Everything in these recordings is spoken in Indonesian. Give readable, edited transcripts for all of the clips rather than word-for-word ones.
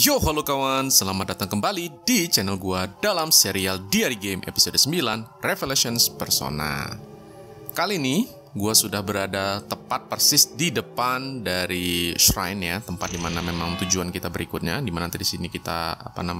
Yo, halo kawan, selamat datang kembali di channel gua dalam serial Diary Game episode 9, Revelations Persona. Kali ini, gua sudah berada tepat persis di depan dari shrine ya, tempat dimana memang tujuan kita berikutnya, dimana nanti di sini kita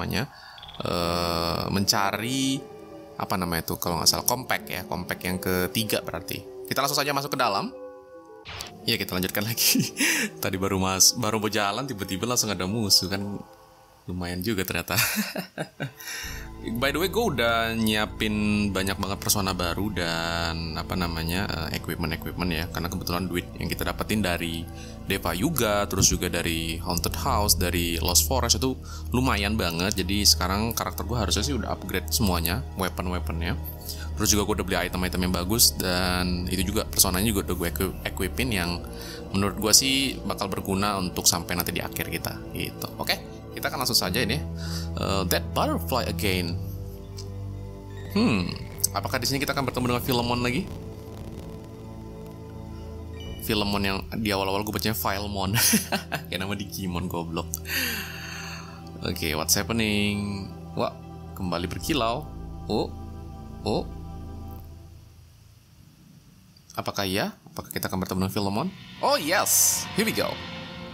mencari kalau nggak salah compact yang ketiga berarti. Kita langsung saja masuk ke dalam. Ya, kita lanjutkan lagi. Tadi baru berjalan tiba-tiba langsung ada musuh kan, lumayan juga ternyata. By the way, gue udah nyiapin banyak banget persona baru dan equipment ya, karena kebetulan duit yang kita dapetin dari Deva Yuga, terus juga dari Haunted House, dari Lost Forest itu lumayan banget. Jadi sekarang karakter gue harusnya sih udah upgrade semuanya, weapon-weaponnya. Terus juga gue udah beli item-item yang bagus, dan itu juga personanya juga udah gue equipin yang menurut gue sih bakal berguna untuk sampai nanti di akhir kita gitu. Oke, kita akan langsung saja ini. That butterfly again. Apakah di sini kita akan bertemu dengan Philemon lagi? Philemon yang di awal-awal gue bacanya Philemon. Kayak nama Digimon goblok. Oke, what's happening? Wah, kembali berkilau. Oh. Apakah iya? Apakah kita akan bertemu dengan Philemon? Oh yes, here we go.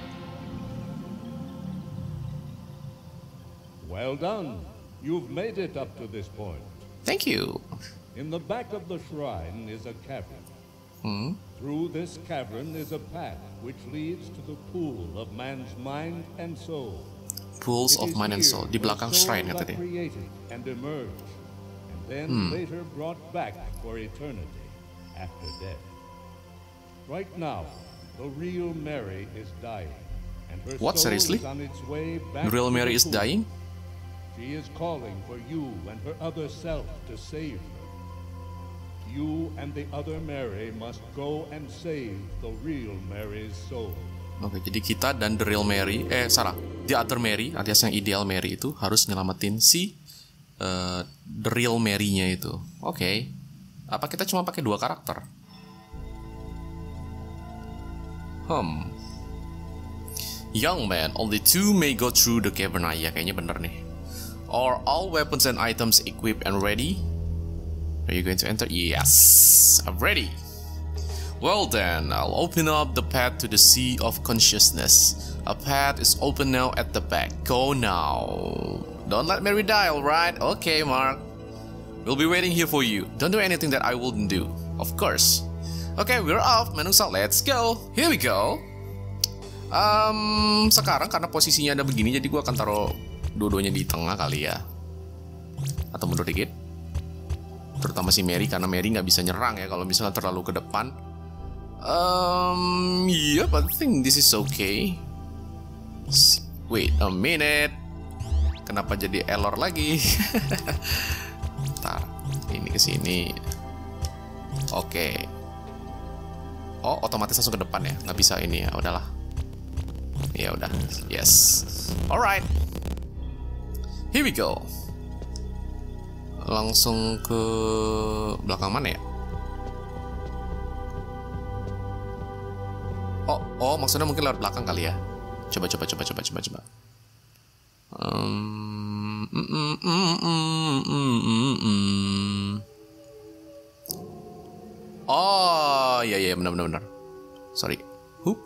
Well done. You've made it up to this point. Thank you. In the back of the shrine is a cavern. Through this cavern is a path which leads to the pool of man's mind and soul. Pools of mind and soul. Di belakang shrine ya tadi. And emerge, and then later brought back for eternity after death. Right now, the real Mary is dying, and her What, soul seriously? is on its way back. The real to Mary the is pool. dying? She is calling for you and her other self to save her. You and the other Mary must go and save the real Mary's soul. Oke, jadi kita dan the real Mary, the other Mary, alias yang ideal Mary itu harus nyelamatin si the real Mary-nya itu. Oke. Apa kita cuma pakai 2 karakter? Young man, only 2 may go through the cavern. Ya, kayaknya bener nih. Are all weapons and items equipped and ready? Are you going to enter? Yes, I'm ready. Well then, I'll open up the path to the sea of consciousness. A path is open now at the back. Go now. Don't let Mary die, alright? Okay, Mark. We'll be waiting here for you. Don't do anything that I wouldn't do. Of course. Okay, we're off, Manungsa. Let's go. Here we go. Sekarang karena posisinya ada begini, jadi gue akan taruh dua-duanya di tengah kali ya. Atau mundur dikit. Terutama si Mary, karena Mary nggak bisa nyerang ya kalau misalnya terlalu ke depan. Yep, I think this is okay. Wait a minute. Kenapa jadi error lagi? Ntar, ini ke sini. Oke. Oh, otomatis langsung ke depan ya. Nggak bisa ini ya. Udahlah. Ya udah. Yes. Alright. Here we go. Langsung ke belakang mana ya? Oh, maksudnya mungkin lewat belakang kali ya. Coba. Oh, iya, benar. Sorry. Hup.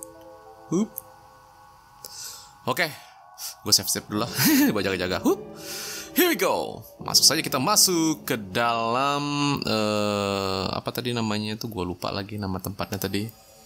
Oke. Gue save dulu lah. Gue jaga-jaga. Hup. Here we go. Masuk saja, kita masuk ke dalam apa tadi namanya tuh, gue lupa lagi nama tempatnya tadi.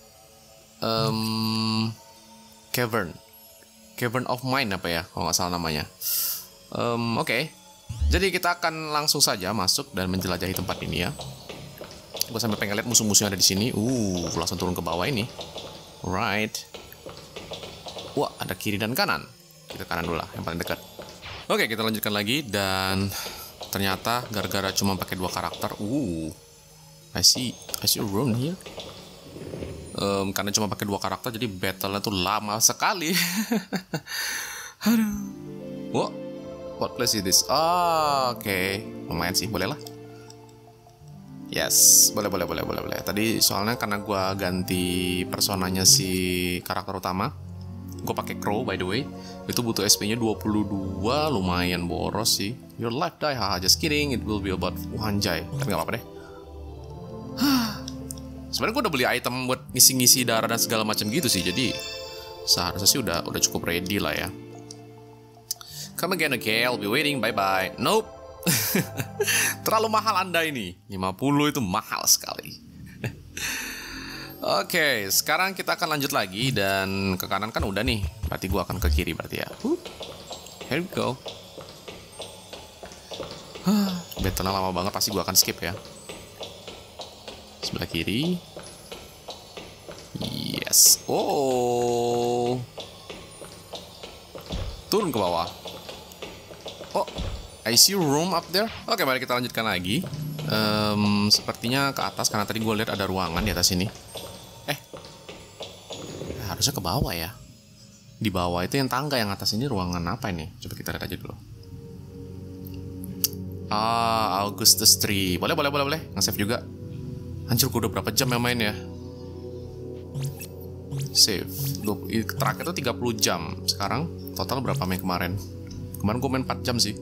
Cavern of Mind apa ya, kalau nggak salah namanya. Oke. Jadi kita akan langsung saja masuk dan menjelajahi tempat ini ya. Gue sampai pengen lihat musuh-musuh yang ada di sini. Langsung turun ke bawah ini. Right. Wah, ada kiri dan kanan. Kita kanan dulu lah, yang paling dekat. Oke, kita lanjutkan lagi, dan ternyata gara-gara cuma pakai 2 karakter. I see a room here. Karena cuma pakai 2 karakter, jadi battle-nya tuh lama sekali. Aduh. What place is this? Oke. Lumayan sih, boleh lah. Yes, boleh. Tadi soalnya karena gua ganti personanya si karakter utama, Gue pakai crow by the way. Itu butuh SP-nya 22, lumayan boros sih. Your life die, haha, just kidding. It will be about anjay. Tapi gak apa-apa deh. Sebenarnya gue udah beli item buat ngisi-ngisi darah dan segala macam gitu sih. Jadi seharusnya sih udah cukup ready lah ya. Come again, okay, I'll be waiting, bye-bye. Nope. Terlalu mahal Anda ini. 50 itu mahal sekali. Oke, sekarang kita akan lanjut lagi. Dan ke kanan kan udah nih. Berarti gue akan ke kiri berarti ya. Here we go. Battle-nya lama banget, pasti gue akan skip ya. Sebelah kiri. Yes. Oh. Turun ke bawah. Oh, I see room up there. Oke, mari kita lanjutkan lagi. Sepertinya ke atas, karena tadi gue lihat ada ruangan di atas ini. Harusnya ke bawah ya. Di bawah itu yang tangga, yang atas ini ruangan apa ini? Coba kita lihat aja dulu. Augustus Tree. Boleh. Nge-save juga. Hancur, gue udah berapa jam yang main ya? Save. Terakhir tuh 30 jam. Sekarang total berapa main kemarin? Kemarin gue main 4 jam sih.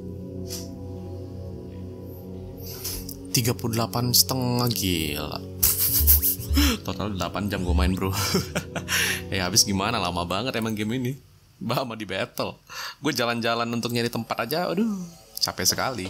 38,5 gila. Total 8 jam gue main bro. Habis gimana, lama banget emang game ini. Sama di battle. Gue jalan-jalan untuk nyari tempat aja, aduh capek sekali.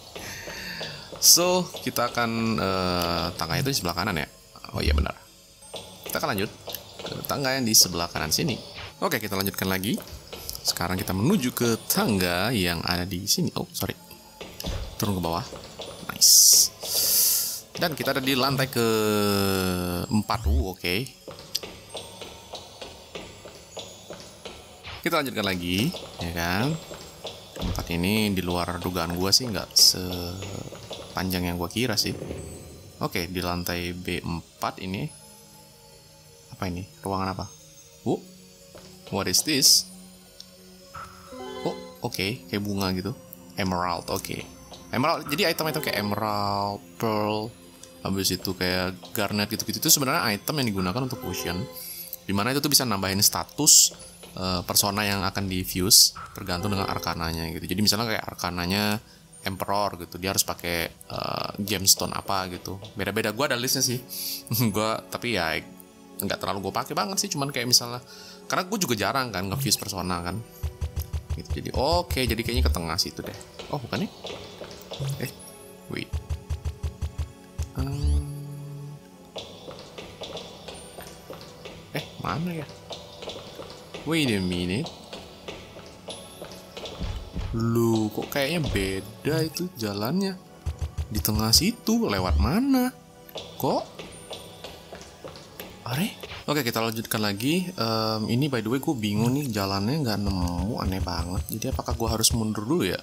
So, kita akan tangga itu di sebelah kanan ya. Oh iya benar. Kita akan lanjut ke tangga yang di sebelah kanan sini. Oke, kita lanjutkan lagi. Sekarang kita menuju ke tangga yang ada di sini. Oh, sorry. Turun ke bawah. Nice. Dan kita ada di lantai ke-4. Oke. Kita lanjutkan lagi, ya kan? Tempat ini di luar dugaan gue sih, nggak sepanjang yang gue kira sih. Oke, di lantai B4 ini. Apa ini? Ruangan apa? What is this? Oh, oke. Kayak bunga gitu. Emerald, oke. Emerald, jadi item-item kayak emerald, pearl, habis itu kayak garnet gitu-gitu. Itu sebenarnya item yang digunakan untuk potion. Dimana itu tuh bisa nambahin status persona yang akan di-fuse tergantung dengan arkananya gitu. Jadi misalnya kayak arkananya Emperor gitu, dia harus pakai gemstone apa gitu. Beda-beda, gue ada listnya sih. Tapi ya nggak terlalu gue pakai banget sih, cuman kayak misalnya karena gue juga jarang kan nge-fuse persona kan. Gitu. Jadi oke, jadi kayaknya ke tengah situ deh. Oh bukan nih? Wait. Mana ya? Wait a minute. Lu kok kayaknya beda itu jalannya. Di tengah situ, lewat mana? Kok? Oke, kita lanjutkan lagi. Ini by the way gue bingung nih, jalannya nggak nemu, aneh banget. Jadi apakah gue harus mundur dulu ya?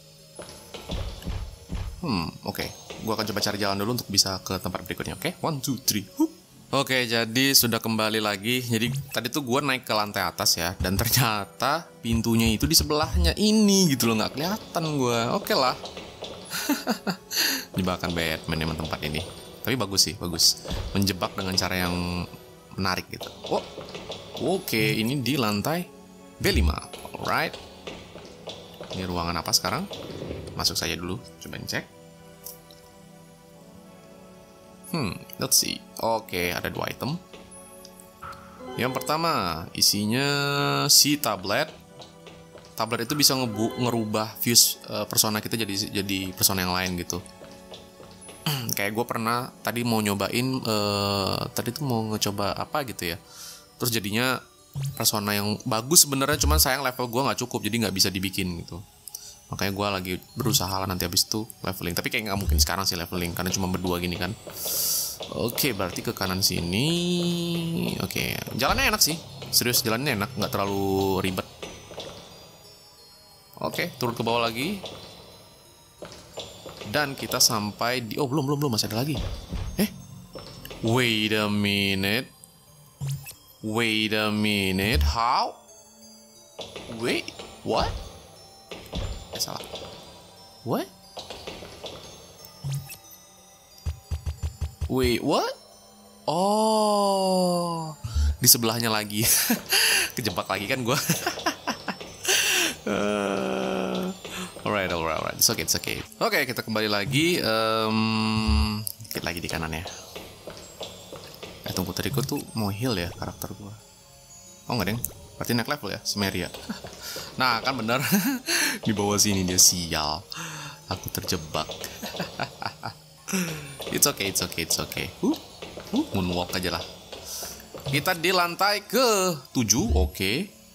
Oke. Gue akan coba cari jalan dulu untuk bisa ke tempat berikutnya. Oke, 1, 2, 3. Oke, jadi sudah kembali lagi. Jadi tadi tuh gue naik ke lantai atas ya, dan ternyata pintunya itu di sebelahnya ini gitu loh, nggak kelihatan gue. Oke lah. Jebakan Batman emang tempat ini. Tapi bagus sih, bagus. Menjebak dengan cara yang menarik gitu. Oh, oke, ini di lantai B5. Alright. Ini ruangan apa sekarang? Masuk saja dulu, coba cek. Let's see. Oke, ada 2 item. Yang pertama, isinya si tablet. Tablet itu bisa ngerubah fuse persona kita jadi persona yang lain gitu. Kayak gue pernah tadi mau nyobain, tadi tuh mau ngecoba apa gitu ya. Terus jadinya persona yang bagus sebenarnya, cuman sayang level gue nggak cukup, jadi nggak bisa dibikin gitu. Makanya gue lagi berusaha lah nanti habis itu leveling. Tapi kayak nggak mungkin sekarang sih leveling, karena cuma berdua gini kan. Oke, berarti ke kanan sini. Oke, jalannya enak sih. Serius, jalannya enak, nggak terlalu ribet. Oke, turun ke bawah lagi. Dan kita sampai di... Oh, belum, masih ada lagi. Wait a minute. How? Wait, what? Salah. What? Wait, what? Oh, di sebelahnya lagi. Kejebak lagi kan gue. Alright. It's okay. Oke, kita kembali lagi. Dikit lagi di kanan ya. Tunggu, tadi gue tuh mau heal ya karakter gue. Oh nggak deng, berarti naik level ya si Mary ya. Nah kan bener. Di bawah sini dia, sial. Aku terjebak. It's okay. Moonwalk aja lah. Kita di lantai ke-7, oke.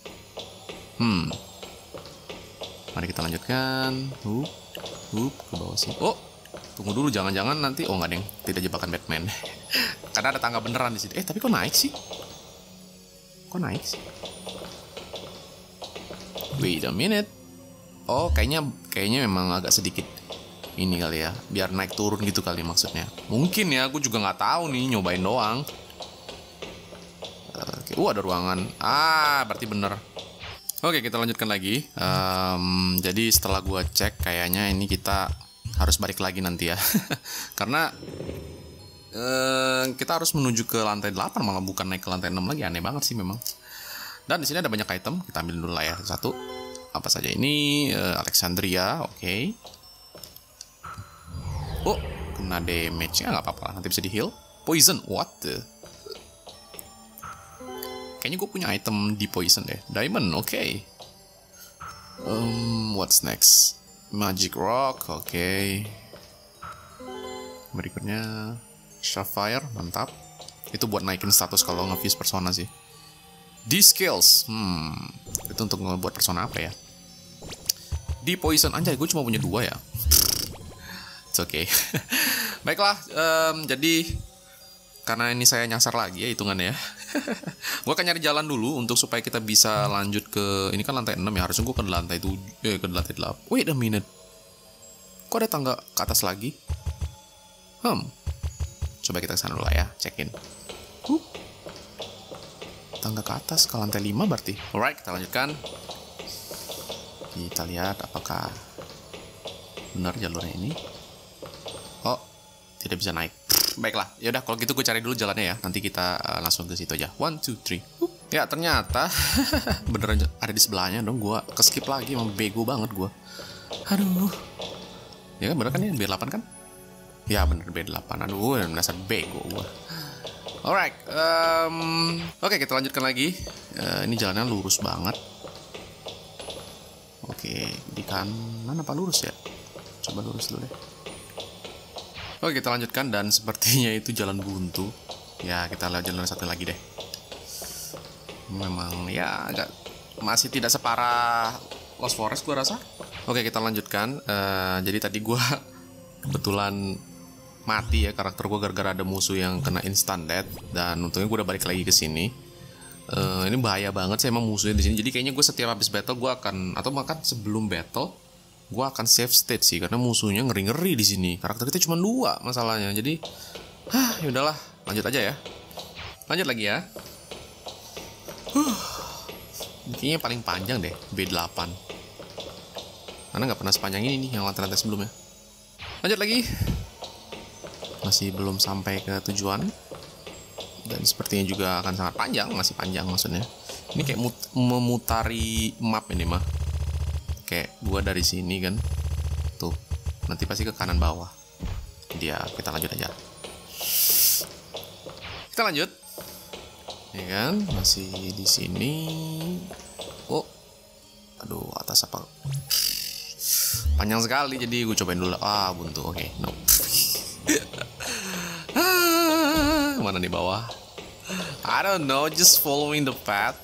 Mari kita lanjutkan. Ke bawah sini. Oh, tunggu dulu, jangan-jangan nanti. Oh nggak deng, tidak jebakan Batman. Karena ada tangga beneran di sini. Tapi kok naik sih? Wait a minute. Oh, kayaknya memang agak sedikit ini kali ya, biar naik turun gitu kali maksudnya. Mungkin ya, aku juga nggak tahu nih, nyobain doang. Oke, ada ruangan. Berarti bener. Oke, kita lanjutkan lagi. Jadi setelah gua cek, kayaknya ini kita harus balik lagi nanti ya. Karena kita harus menuju ke lantai 8, malah bukan naik ke lantai 6 lagi. Aneh banget sih memang. Dan di sini ada banyak item, kita ambil dulu lah ya satu. Apa saja ini? Alexandria, oke. Oh, kena damage. Ya nggak apa-apa lah, nanti bisa di heal. Poison, what the? Kayaknya gue punya item di poison deh. Diamond, oke. What's next? Magic rock, oke. Berikutnya Sapphire, mantap. Itu buat naikin status kalau nge-fuse persona sih. D-skills, itu untuk ngebuat persona apa ya? Di poison, anjay, gue cuma punya 2 ya. It's okay. Baiklah, jadi karena ini saya nyasar lagi ya hitungannya ya. Gue akan nyari jalan dulu untuk supaya kita bisa lanjut ke, ini kan lantai 6 ya, harusnya gue ke lantai 7, ke lantai 8. Wait a minute. Kok ada tangga ke atas lagi? Coba kita kesana dulu lah ya, check-in. Tangga ke atas ke lantai 5 berarti. Alright, kita lanjutkan. Kita lihat apakah benar jalurnya ini. Oh, tidak bisa naik. Baiklah, yaudah kalau gitu gue cari dulu jalannya ya. Nanti kita langsung ke situ aja. 1, 2, 3. Ya ternyata beneran ada di sebelahnya dong. Gue keskip lagi, emang bego banget gue. Aduh. Ya kan bener kan ya, B8 kan? Ya bener B8. Aduh, dasar bego gue. Alright, oke, kita lanjutkan lagi. Ini jalannya lurus banget. Oke, di kanan apa lurus ya? Coba lurus dulu deh. Oke, kita lanjutkan dan sepertinya itu jalan buntu. Ya, kita lihat jalan satu lagi deh. Memang ya agak masih tidak separah Lost Forest gue rasa. Oke, kita lanjutkan. Jadi tadi gue kebetulan mati ya karakter gue gara-gara ada musuh yang kena instant death, dan untungnya gue udah balik lagi ke sini. Ini bahaya banget sih emang musuhnya di sini. Jadi kayaknya gue setiap habis battle gue akan, atau bahkan sebelum battle gue akan save state sih, karena musuhnya ngeri-ngeri di sini. Karakter kita cuma 2 masalahnya. Jadi ya udahlah, lanjut aja ya. Lanjut lagi ya. Kayaknya paling panjang deh B8. Karena nggak pernah sepanjang ini nih yang lantai-lantai sebelumnya. Lanjut lagi. Masih belum sampai ke tujuan. Dan sepertinya juga akan sangat panjang, masih panjang maksudnya. Ini kayak memutari map ini mah. Kayak gua dari sini kan. Tuh, nanti pasti ke kanan bawah. Jadi ya kita lanjut aja. Kita lanjut. Ya kan, masih di sini. Oh. Aduh, atas apa? Panjang sekali, jadi gue cobain dulu. Buntu. Oke, no. Mana di bawah? I don't know, just following the path.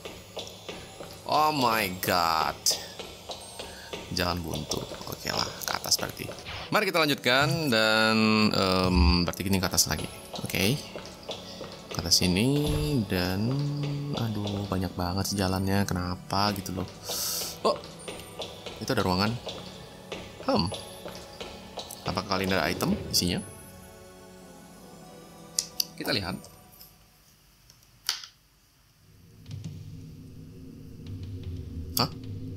Oh my god. Jalan buntu. Oke lah, ke atas berarti. Mari kita lanjutkan dan berarti gini ke atas lagi. Oke. Ke atas sini dan aduh banyak banget sih jalannya. Kenapa gitu loh? Oh, itu ada ruangan. Apakah kalian ada item isinya? Kita lihat. Hah?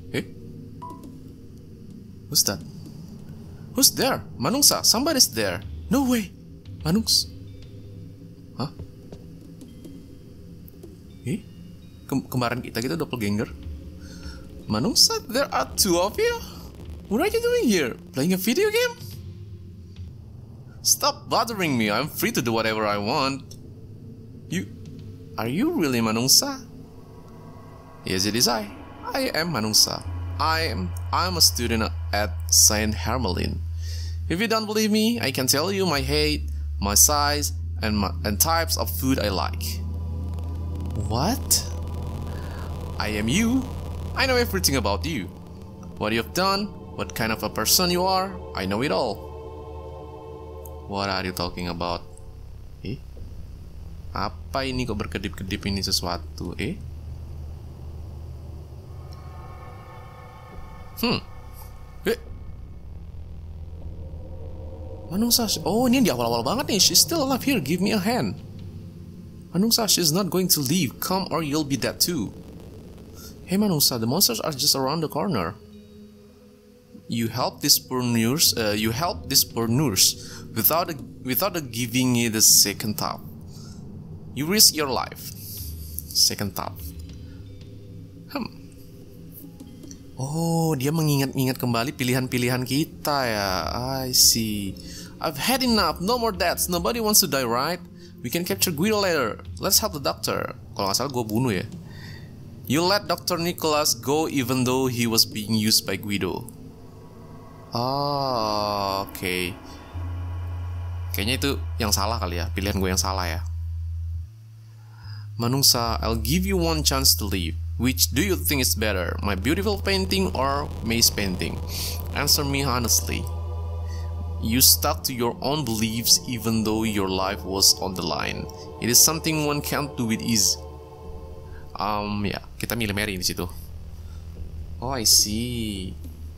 Who's that? Who's there? Manungsa, somebody's there. No way. Manungs. Hah? kembaran kita gitu, doppelganger. Manungsa, there are two of you? What are you doing here? Playing a video game? Stop bothering me. I'm free to do whatever I want. Are you really Manungsa? Yes, it is I. I am Manungsa. I'm a student at Saint Hermelin. If you don't believe me, I can tell you my height, my size, and types of food I like. What? I am you. I know everything about you. What you have done, what kind of a person you are, I know it all. What are you talking about? Apa ini kok berkedip-kedip ini sesuatu? Manungsa, oh ini di awal-awal banget nih. She's still alive here, give me a hand. Manungsa, she's not going to leave. Come or you'll be dead too. Hey Manungsa, the monsters are just around the corner. You help this poor nurse. Without giving it a second thought. You risk your life. Second thought. Oh, dia mengingat-ingat kembali pilihan-pilihan kita ya. I see. I've had enough. No more deaths. Nobody wants to die, right? We can capture Guido later. Let's help the doctor. Kalau nggak salah gue bunuh ya. You let Dr. Nicholas go even though he was being used by Guido. Oh, oke. Kayaknya itu yang salah kali ya. Pilihan gue yang salah ya. Manungsa, I'll give you one chance to live. Which do you think is better? My beautiful painting or May's painting? Answer me honestly. You stuck to your own beliefs even though your life was on the line. It is something one can't do with ease. Ya, kita milih Mary di situ. Oh, I see.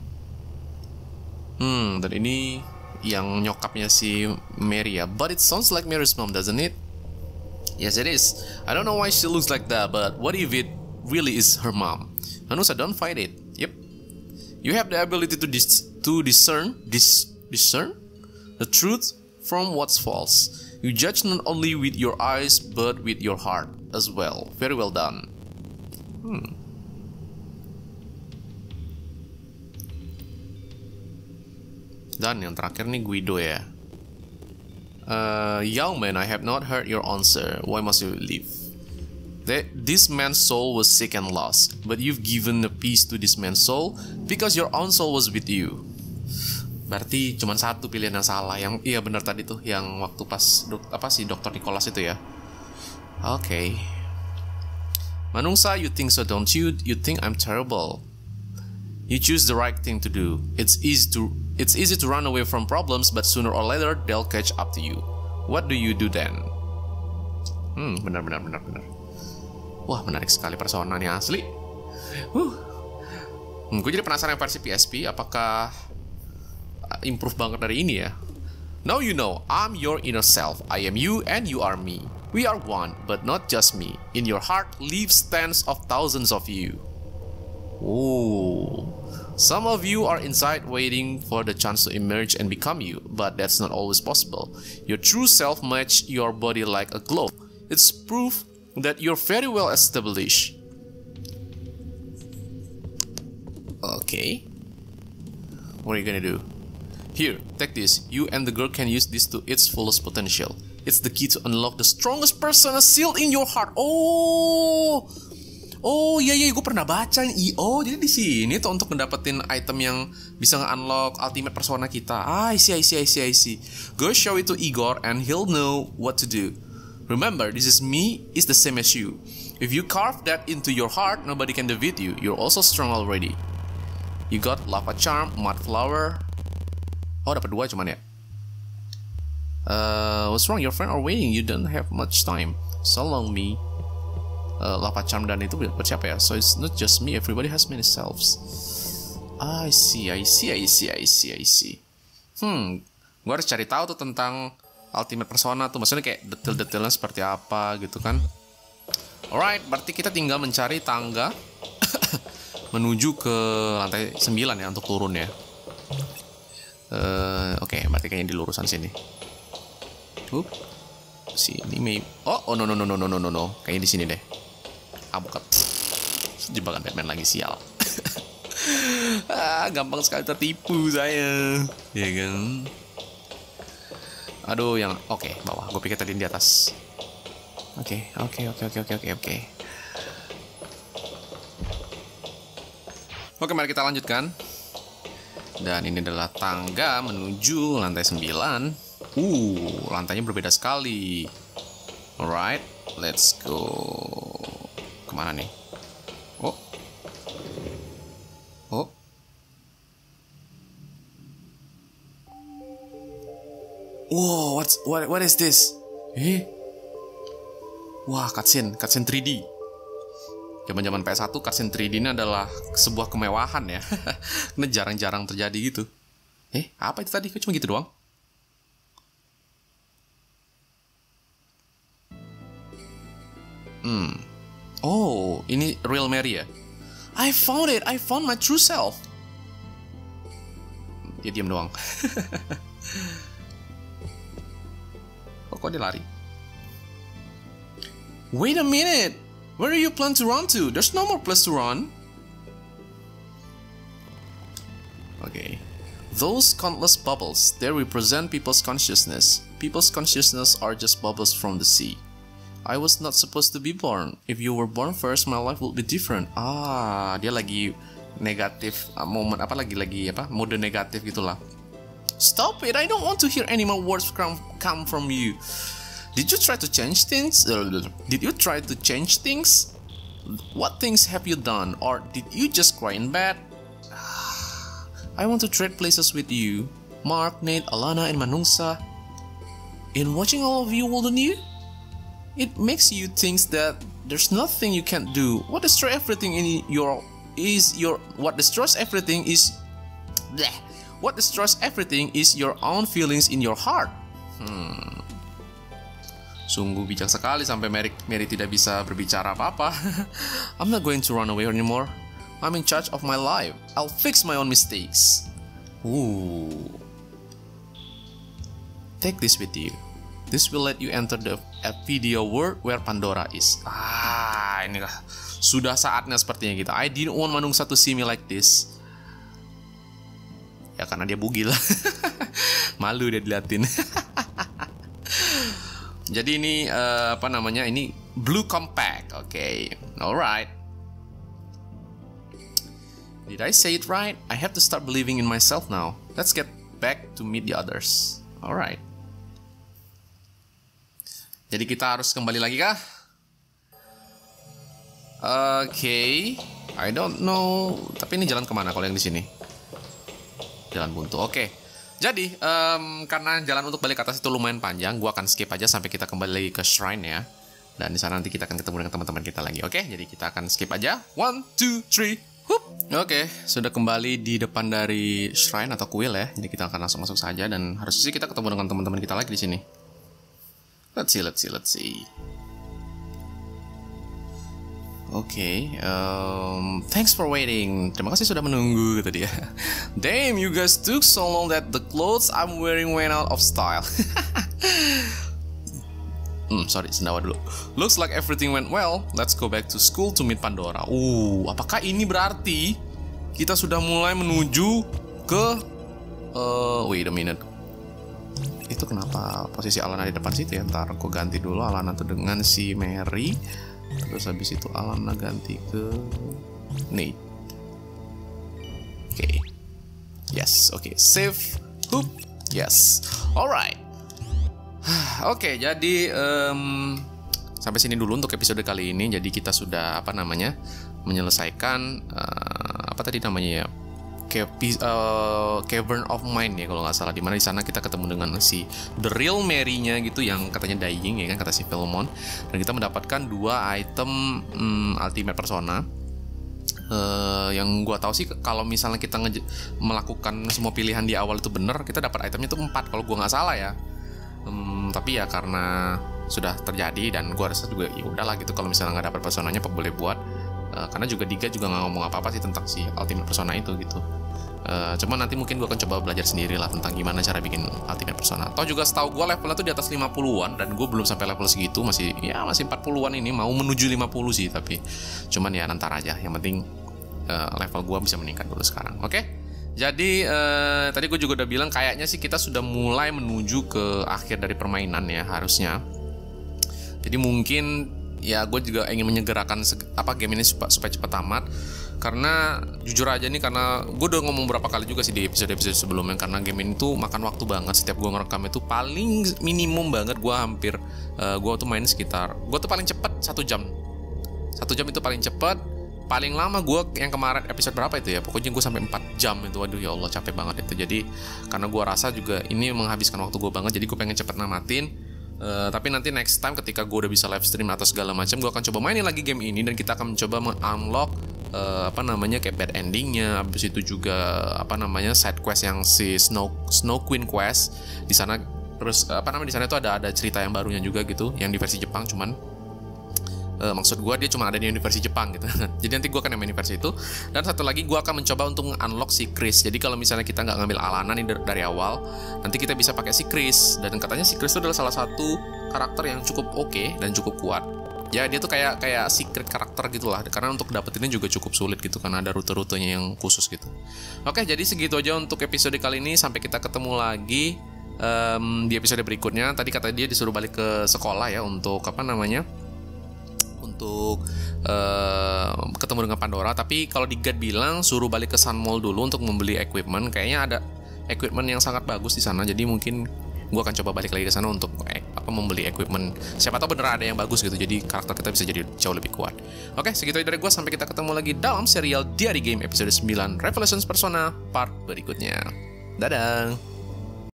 Dan ini yang nyokapnya si Mary ya. But it sounds like Mary's mom, doesn't it? Yes, it is. I don't know why she looks like that, but what if it really is her mom? Manungsa, don't fight it. Yep. You have the ability to discern the truth from what's false. You judge not only with your eyes but with your heart as well. Very well done. Dan yang terakhir nih Guido ya. Young man, I have not heard your answer. Why must you leave? This man's soul was sick and lost, but you've given a peace to this man's soul because your own soul was with you. Berarti cuma satu pilihan yang salah. Yang iya benar tadi tuh, yang waktu pas si Dr. Nicholas itu ya. Okay. Manungsa, you think so, don't you? You think I'm terrible. You choose the right thing to do. It's easy to run away from problems, but sooner or later they'll catch up to you. What do you do then? Benar. Wah, menarik sekali persona nih asli. Gue jadi penasaran versi PSP, apakah improve banget dari ini ya? Now you know, I'm your inner self. I am you and you are me. We are one, but not just me. In your heart lives tens of thousands of you. Oh, some of you are inside waiting for the chance to emerge and become you, but that's not always possible. Your true self matches your body like a glove. It's proof that you're very well established. Okay. What are you gonna do? Here, take this. You and the girl can use this to its fullest potential. It's the key to unlock the strongest persona sealed in your heart. Oh, iya, gue pernah baca nih. Oh, jadi di sini tuh untuk mendapatkan item yang bisa nge-unlock ultimate persona kita. I see. Go show it to Igor and he'll know what to do. Remember, this is me is the same as you. If you carve that into your heart, nobody can defeat you. You're also strong already. You got Lava Charm, Mud Flower. Oh, dapat 2 cuman ya. What's wrong? Your friend are waiting. You don't have much time. So long, me. Lava Charm dan itu buat siapa ya? So it's not just me. Everybody has many selves. I see. Gue harus cari tahu tuh tentang ultimate persona tuh. Maksudnya kayak detail-detailnya seperti apa gitu kan. Alright, berarti kita tinggal mencari tangga menuju ke lantai 9 ya untuk turun ya. Oke, berarti kayaknya di lurusan sini. Sini maybe. Oh no. Kayaknya di sini deh. Bukan. Jebakan Batman lagi, sial. Gampang sekali tertipu saya, ya kan? Aduh, yang oke, bawah. Gue pikir tadi di atas. Oke. Oke, mari kita lanjutkan. Dan ini adalah tangga menuju lantai 9. Lantainya berbeda sekali. Alright, let's go. Kemana nih? Oh. Wow, what is this? Wah, cutscene 3D. Zaman-zaman PS1 cutscene 3D ini adalah sebuah kemewahan ya. Ini jarang-jarang terjadi gitu. Apa itu tadi? Cuma gitu doang. Oh, ini real Mary ya? I found it. I found my true self. Dia diam doang. Kok dia lari? Wait a minute. Where do you plan to run to? There's no more place to run. Okay. Those countless bubbles, they represent people's consciousness. People's consciousness are just bubbles from the sea. I was not supposed to be born. If you were born first, my life would be different. Dia lagi negatif, mode negatif gitulah. Stop it! I don't want to hear any more words come from you. Did you try to change things? What things have you done? Or did you just cry in bed? I want to trade places with you, Mark, Nate, Alana, and Manungsa. In watching all of you older than you, it makes you think that there's nothing you can't do. What destroys everything is your own feelings in your heart. Sungguh bijak sekali sampai Mary tidak bisa berbicara apa-apa. I'm not going to run away anymore. I'm in charge of my life. I'll fix my own mistakes. Take this with you. This will let you enter the video world where Pandora is. Inilah sudah saatnya sepertinya gitu. I didn't want Manungsa to see me like this. Ya karena dia bugil. Malu dia diliatin. Jadi ini ini Blue Compact. Okay. Alright. Did I say it right? I have to start believing in myself now. Let's get back to meet the others. Alright. Jadi kita harus kembali lagi kah? Okay. I don't know. Tapi ini jalan kemana kalau yang di sini? Jalan buntu. Oke. Jadi karena jalan untuk balik ke atas itu lumayan panjang, gua akan skip aja sampai kita kembali lagi ke shrine ya. Dan di sana nanti kita akan ketemu dengan teman-teman kita lagi. Oke, jadi kita akan skip aja. 1, 2, 3. Hup. Oke, sudah kembali di depan dari shrine atau kuil ya. Jadi kita akan langsung masuk saja dan harusnya sih kita ketemu dengan teman-teman kita lagi di sini. Let's see. Oke, thanks for waiting. Terima kasih sudah menunggu gitu dia. Damn, you guys took so long that the clothes I'm wearing went out of style. Sorry, sendawa dulu. Looks like everything went well. Let's go back to school to meet Pandora. Apakah ini berarti kita sudah mulai menuju ke wait a minute. Itu kenapa posisi Alana di depan situ ya? Ntar aku ganti dulu Alana tuh dengan si Mary. Terus habis itu Alana ganti ke Nate. Oke. Yes, oke. Save. Hoop. Yes. Alright. Oke, jadi sampai sini dulu untuk episode kali ini. Jadi kita sudah menyelesaikan apa tadi namanya ya? Cavern of Mind ya kalau nggak salah, dimana di sana kita ketemu dengan si the real Mary-nya gitu yang katanya dying ya kan, kata si Philemon, dan kita mendapatkan 2 item ultimate persona. Yang gua tahu sih kalau misalnya kita melakukan semua pilihan di awal itu bener, kita dapat itemnya itu 4 kalau gua nggak salah ya. Tapi ya karena sudah terjadi dan gua rasa juga ya udahlah gitu, kalau misalnya nggak dapat personanya boleh buat. Karena juga Diga juga nggak ngomong apa-apa sih tentang si ultimate persona itu gitu. Cuman nanti mungkin gue akan coba belajar sendiri lah tentang gimana cara bikin Ultimate Persona. Atau juga setahu gue levelnya tuh di atas 50-an, dan gue belum sampai level segitu, masih 40-an ini, mau menuju 50 sih, tapi cuman ya nanti aja. Yang penting level gue bisa meningkat dulu sekarang. Oke? Jadi tadi gue juga udah bilang kayaknya sih kita sudah mulai menuju ke akhir dari permainan ya, harusnya. Jadi mungkin ya gue juga ingin menyegerakan game ini supaya cepat tamat. Karena jujur aja nih, karena gue udah ngomong berapa kali juga sih di episode-episode sebelumnya, karena game ini tuh makan waktu banget. Setiap gue ngerekam itu paling minimum banget gue hampir gue tuh main sekitar, gue tuh paling cepet 1 jam. 1 jam itu paling cepet. Paling lama gue yang kemarin episode berapa itu ya, pokoknya gue sampai 4 jam itu. Waduh ya Allah, capek banget itu. Jadi karena gue rasa juga ini menghabiskan waktu gue banget, jadi gue pengen cepet namatin. Tapi nanti next time ketika gue udah bisa live stream atau segala macam, gue akan coba mainin lagi game ini, dan kita akan mencoba unlock kayak bad endingnya. Habis itu juga side quest yang si Snow Queen quest di sana. Terus di sana itu ada cerita yang barunya juga gitu, yang di versi Jepang. Cuman maksud gue dia cuma ada di versi Jepang gitu. Jadi nanti gue akan main di versi itu. Dan satu lagi gue akan mencoba untuk unlock si Chris. Jadi kalau misalnya kita nggak ngambil Alana nih dari awal, nanti kita bisa pakai si Chris. Dan katanya si Chris itu adalah salah satu karakter yang cukup oke dan cukup kuat. Ya dia tuh kayak secret karakter gitulah, karena untuk dapetinnya juga cukup sulit gitu, karena ada rute-rutenya yang khusus gitu. Oke, jadi segitu aja untuk episode kali ini. Sampai kita ketemu lagi di episode berikutnya. Tadi kata dia disuruh balik ke sekolah ya untuk untuk ketemu dengan Pandora. Tapi kalau di guide bilang suruh balik ke Sun Mall dulu untuk membeli equipment. Kayaknya ada equipment yang sangat bagus di sana. Jadi mungkin gue akan coba balik lagi ke sana untuk membeli equipment. Siapa tahu beneran ada yang bagus gitu, jadi karakter kita bisa jadi jauh lebih kuat. Oke, segitu aja dari gue. Sampai kita ketemu lagi dalam serial Diary Game episode 9 Revelations Persona part berikutnya. Dadah.